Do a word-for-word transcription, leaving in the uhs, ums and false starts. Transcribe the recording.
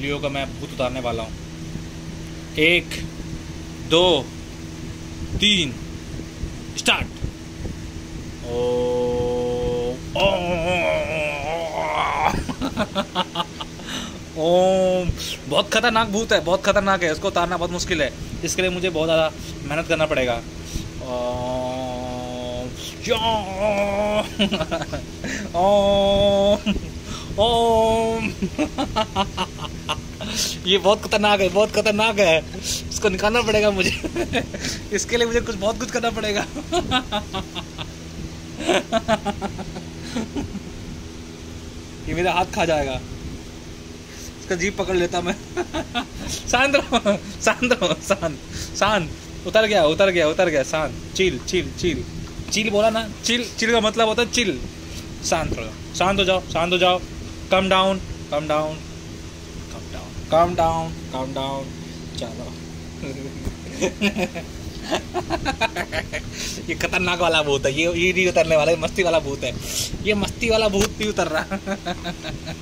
लियो का मैं भूत उतारने वाला हूँ। एक दो तीन स्टार्ट। ओ, ओ, ओम। बहुत खतरनाक भूत है, बहुत खतरनाक है, इसको उतारना बहुत मुश्किल है। इसके लिए मुझे बहुत ज़्यादा मेहनत करना पड़ेगा। ओम ओम। ये बहुत खतरनाक है, बहुत खतरनाक है, इसको निकालना पड़ेगा मुझे। इसके लिए मुझे कुछ बहुत कुछ करना पड़ेगा। ये मेरा हाथ खा जाएगा, इसका जीभ पकड़ लेता मैं। शांत रहो, शांत रहो, शांत शांत। उतर गया, उतर गया, उतर गया, शांत। चिल चिल चिल चिल बोला ना, चिल। चिल का मतलब होता है चिल। शांत रहो, शांत हो जाओ, शांत हो जाओ। Calm down, calm down, calm down, calm down, calm down. चलो। ये खतरनाक वाला भूत है, ये ये नहीं उतरने वाला, ये मस्ती वाला भूत है। ये मस्ती वाला भूत नहीं उतर रहा।